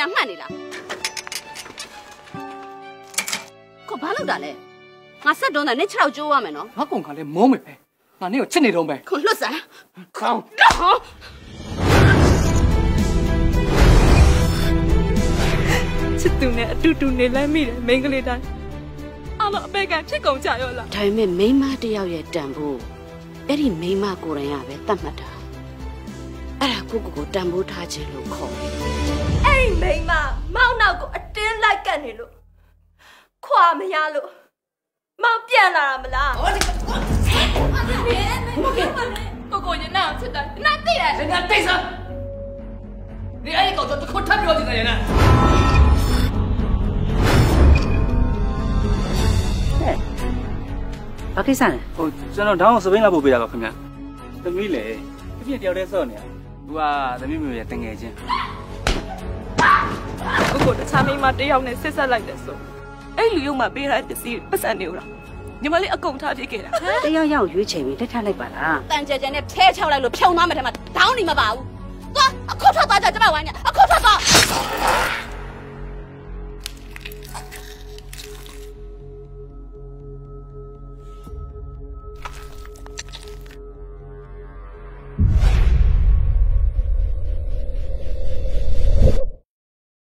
များမှတ်နေလားကိုဘာလုပ်တာလဲငါဆက်တွန်းတာနဲ့6ရောက်ကျိုးရမယ်နော်ငါကောင်ကလည်းမုန်းမယ်ပဲငါနေ့ကိုချစ်နေတော့ပဲခွန်လွတ်စမ်းခေါင်းချစ်သူနဲ့အတူတူနေလိုက်မိတယ်မိန်းကလေးတိုင်းအားလုံးအပေကဖြစ်ကုန်ကြရောလားဒါပေမဲ့မိန်းမတယောက်ရဲ့တန်ဖိုးအဲ့ဒီမိန်းမကိုယ်တိုင်ကပဲတတ်မှတ်တာအဲ့ဒါကိုတန်ဖိုးထားခြင်းလို့ခေါ်တယ်အဲ့ဒီမိန်းမမောင်နောက်ကိုအတင်းလိုက်ကတ်နေလို့ခွာမရလို့မောင်ပြန်လာတာမလားဟောဒီကိုရင်နာချစ်တယ်နာသိတယ်နာသိစမ်းဒီအဲ့ကောင်တော့ခုထပ်ပြောချင်တယ်နာဘာကိစ္စလဲဟိုကျွန်တော်တောင်းအောင်စပိန်လာပို့ပေးတာပါခင်ဗျာသမီးလေအပြည့်တယောက်တည်းစော့နေသူကသမီးမျိုးရဲ့တငယ်ချင်းကိုတခြားမိန်းမတယောက်နဲ့ဆက်ဆက်လိုက်တယ်ဆိုအဲ့လူရုံမှာပေးထားတဲ့ပစ္စည်းပတ်စံနေဦးလားညီမလေးအကုန်ထားပြခဲ့တာတယောက်ယောက်ရွေးချယ်ပြီးလက်ထပ်လိုက်ပါလားတန်ကြဲကြဲနဲ့ဖဲချောက်လိုက်လို့ဖြုံသွားမယ်ထဲမှာဒေါင်းနေမှာပါဘူးသွားအခုထွက်သွားကြကျမဝိုင်းနေအခုထွက်သွား